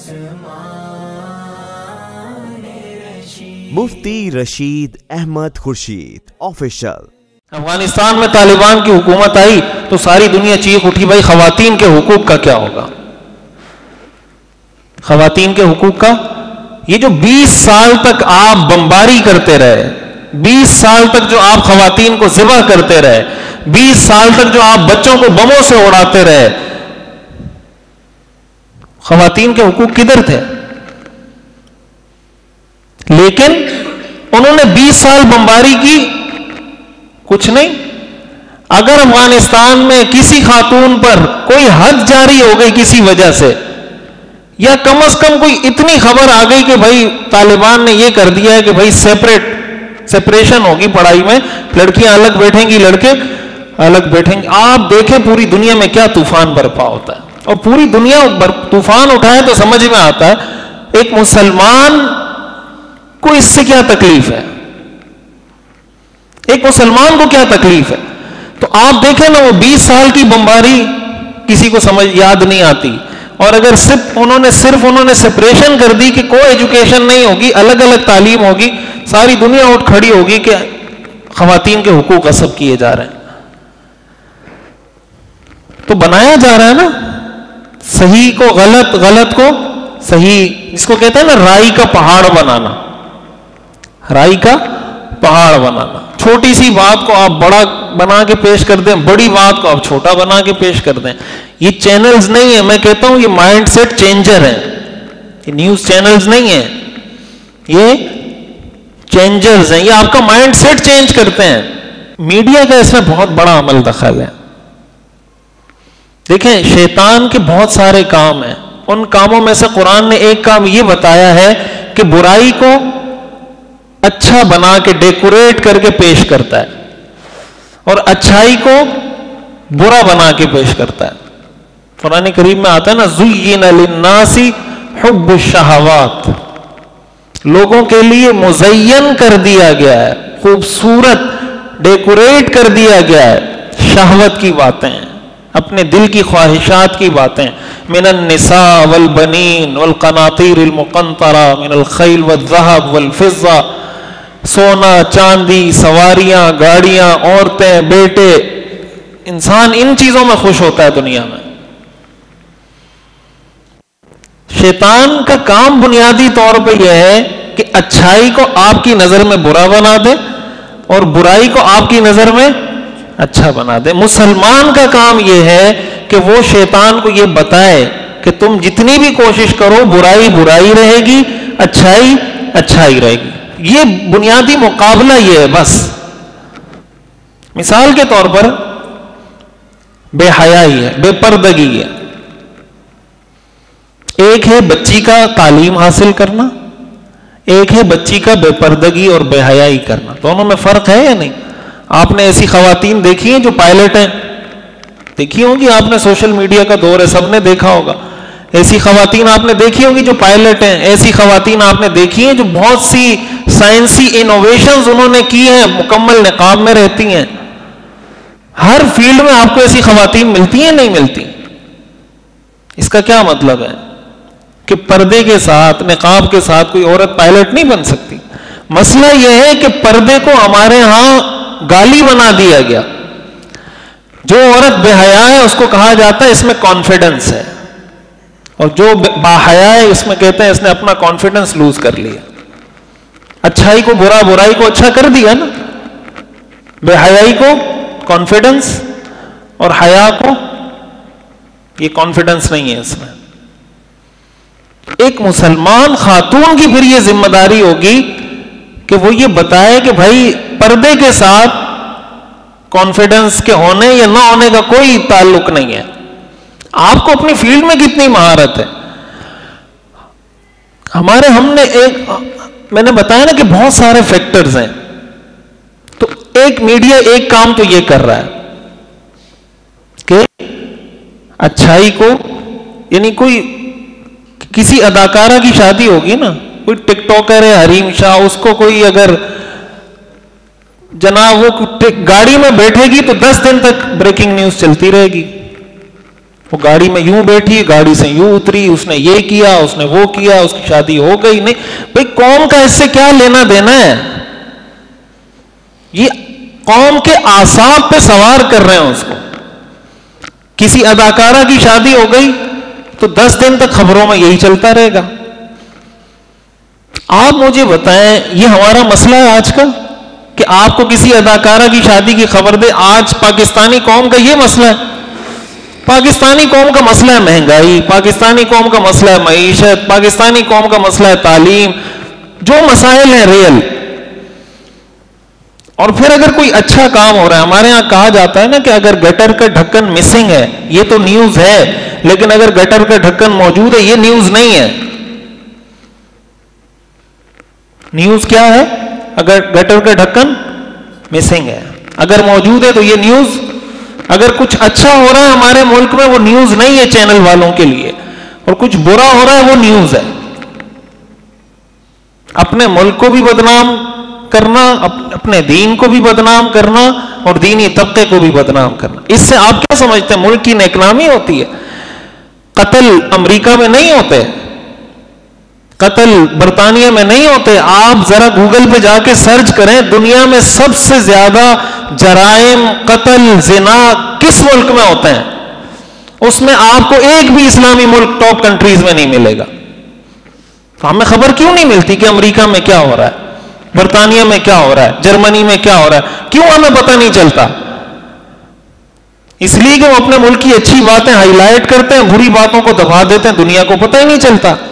مفتی Rashid Ahmed Khurshid official. Afghanistan میں طالبان کی حکومت آئی تو ساری دنیا چیخ اٹھی، بھائی خواتین کے حقوق کا کیا ہوگا؟ خواتین کے حقوق کا، یہ جو 20 سال تک آپ بمباری کرتے رہے، 20 سال تک جو آپ خواتین کو ذبح کرتے رہے، 20 سال تک جو آپ بچوں کو بموں سے اڑاتے رہے، خواتین کے حقوق کدھر تھے؟ لیکن انہوں نے 20 سال بمباری کی، کچھ نہیں۔ اگر افغانستان میں کسی خاتون پر کوئی حد جاری ہو گئی کسی وجہ سے، یا کم از کم کوئی اتنی خبر آ گئی کہ بھائی طالبان نے یہ کر دیا ہے کہ بھائی سیپریشن ہوگی پڑھائی میں، لڑکیاں الگ بیٹھیں گی، لڑکے الگ بیٹھیں گے، آپ دیکھیں پوری دنیا میں کیا طوفان برپا ہوتا ہے۔ اور پوری دنیا طوفان اٹھائے تو سمجھ میں آتا ہے ایک مسلمان کو اس سے کیا تکلیف ہے، ایک مسلمان کو کیا تکلیف ہے۔ تو آپ دیکھیں نا، وہ 20 سال کی بمباری کسی کو سمجھ یاد نہیں آتی، اور اگر انہوں نے سپریشن کر دی کہ کوئی ایجوکیشن نہیں ہوگی، الگ الگ تعلیم ہوگی، ساری دنیا اٹھ کھڑی ہوگی کہ خواتین کے حقوق غصب کیے جا رہے ہیں۔ تو بنایا جا رہا ہے نا، صحیح کو غلط، غلط کو صحیح، جس کو کہتے ہیں نا رائی کا پہاڑ بنانا، رائی کا پہاڑ بنانا۔ چھوٹی سی بات کو آپ بڑا بنا کے پیش کر دیں، بڑی بات کو آپ چھوٹا بنا کے پیش کر دیں۔ یہ چینلز نہیں ہیں، میں کہتا ہوں یہ مائنڈ سیٹ چینجر ہیں، یہ نیوز چینلز نہیں ہیں، یہ چینجرز ہیں، یہ آپ کا مائنڈ سیٹ چینج کرتے ہیں۔ میڈیا کا اس میں بہت بڑا عمل دخل ہے۔ دیکھیں، شیطان کے بہت سارے کام ہیں، ان کاموں میں سے قرآن نے ایک کام یہ بتایا ہے کہ برائی کو اچھا بنا کے ڈیکوریٹ کر کے پیش کرتا ہے، اور اچھائی کو برا بنا کے پیش کرتا ہے۔ قرآن کریم میں آتا ہے نا، زُيِّنَ لِلنَّاسِ حُبُّ الشَّهَوَاتِ، لوگوں کے لیے مزین کر دیا گیا ہے، خوبصورت ڈیکوریٹ کر دیا گیا ہے شہوت کی باتیں، اپنے دل کی خواہشات کی باتیں، من النساء والبنین والقناطیر المقنطرہ من الخیل والذہب والفضہ، سونا چاندی، سواریاں، گاڑیاں، عورتیں، بیٹے، انسان ان چیزوں میں خوش ہوتا ہے دنیا میں۔ شیطان کا کام بنیادی طور پہ یہ ہے کہ اچھائی کو آپ کی نظر میں برا بنا دے اور برائی کو آپ کی نظر میں اچھا بنا دے۔ مسلمان کا کام یہ ہے کہ وہ شیطان کو یہ بتائے کہ تم جتنی بھی کوشش کرو، برائی برائی رہے گی، اچھائی اچھائی رہے گی۔ یہ بنیادی مقابلہ یہ ہے بس۔ مثال کے طور پر بے حیائی ہے، بے پردگی ہے۔ ایک ہے بچی کا تعلیم حاصل کرنا، ایک ہے بچی کا بے پردگی اور بے حیائی کرنا۔ دونوں میں فرق ہے یا نہیں؟ آپ نے ایسی خواتین دیکھی ہیں جو پائلٹ ہیں؟ دیکھی ہوگی آپ نے، سوشل میڈیا کا دور ہے، سب نے دیکھا ہوگا۔ ایسی خواتین آپ نے دیکھی ہوگی جو پائلٹ ہیں، ایسی خواتین آپ نے دیکھی ہیں جو بہت سی سائنسی انوویشنز انہوں نے کی ہیں، مکمل نقاب میں رہتی ہیں۔ ہر فیلڈ میں آپ کو ایسی خواتین ملتی ہیں، نہیں ملتی؟ اس کا کیا مطلب ہے کہ پردے کے ساتھ، نقاب کے ساتھ کوئی عورت پائلٹ نہیں بن سکتی؟ مسئلہ یہ ہے کہ پردے کو ہمارے ہاں گالی بنا دیا گیا۔ جو عورت بے حیا ہے اس کو کہا جاتا ہے اس میں کانفیڈنس ہے، اور جو باحیا ہے اس میں کہتے ہیں اس نے اپنا کانفیڈنس لوز کر لیا۔ اچھائی کو برا، برائی کو اچھا کر دیا نا۔ بے حیائی کو کانفیڈنس اور حیا کو یہ کانفیڈنس نہیں ہے اس میں۔ ایک مسلمان خاتون کی پھر یہ ذمہ داری ہوگی کہ وہ یہ بتائے کہ بھائی پردے کے ساتھ کانفیڈنس کے ہونے یا نہ ہونے کا کوئی تعلق نہیں ہے۔ آپ کو اپنی فیلڈ میں کتنی مہارت ہے۔ میں نے بتایا نا کہ بہت سارے فیکٹرز ہیں، تو ایک میڈیا ایک کام تو یہ کر رہا ہے کہ اچھائی کو، یعنی کوئی کسی اداکارہ کی شادی ہوگی نا، کوئی ٹک ٹاکر ہے حریم شاہ، اس کو کوئی اگر جناب وہ گاڑی میں بیٹھے گی تو 10 دن تک بریکنگ نیوز چلتی رہے گی، وہ گاڑی میں یوں بیٹھی، گاڑی سے یوں اتری، اس نے یہ کیا، اس نے وہ کیا، اس کی شادی ہو گئی. نہیں بھئی، قوم کا اس سے کیا لینا دینا ہے؟ یہ قوم کے اعصاب پہ سوار کر رہے ہیں اس کو. کسی اداکارہ کی شادی ہو گئی تو 10 دن تک خبروں میں یہی چلتا رہے گا. آپ مجھے بتائیں، یہ ہمارا مسئلہ ہے آج کا کہ آپ کو کسی اداکارہ کی شادی کی خبر دے؟ آج پاکستانی قوم کا یہ مسئلہ ہے. پاکستانی قوم کا مسئلہ ہے مہنگائی، پاکستانی قوم کا مسئلہ ہے معیشت، پاکستانی قوم کا مسئلہ ہے تعلیم، جو مسائل ہیں ریئل. اور پھر اگر کوئی اچھا کام ہو رہا ہے، ہمارے ہاں کہا جاتا ہے نا کہ اگر گٹر کا ڈھکن مسنگ ہے، یہ تو نیوز ہے، لیکن اگر گٹر کا ڈھکن موجود ہے یہ نیوز نہیں ہے. نیوز کیا ہے؟ اگر گٹر کا ڈھکن مسنگ ہے، اگر موجود ہے تو یہ نیوز. اگر کچھ اچھا ہو رہا ہے ہمارے ملک میں وہ نیوز نہیں ہے چینل والوں کے لیے، اور کچھ برا ہو رہا ہے وہ نیوز ہے. اپنے ملک کو بھی بدنام کرنا، اپنے دین کو بھی بدنام کرنا، اور دینی طبقے کو بھی بدنام کرنا. اس سے آپ کیا سمجھتے ہیں ملک کی نیکنامی ہوتی ہے؟ قتل امریکہ میں نہیں ہوتے، قتل برطانیہ میں نہیں ہوتے. آپ ذرا گوگل پہ جا کے سرچ کریں، دنیا میں سب سے زیادہ جرائم، قتل، زنا کس ملک میں ہوتے ہیں؟ اس میں آپ کو ایک بھی اسلامی ملک ٹاپ کنٹریز میں نہیں ملے گا. تو ہمیں خبر کیوں نہیں ملتی کہ امریکہ میں کیا ہو رہا ہے، برطانیہ میں کیا ہو رہا ہے، جرمنی میں کیا ہو رہا ہے؟ کیوں ہمیں پتہ نہیں چلتا؟ اس لیے کہ وہ اپنے ملک کی اچھی باتیں ہائی لائٹ کرتے ہیں، بری باتوں کو دبا دیتے ہیں، دنیا کو پتہ ہی نہیں چلتا.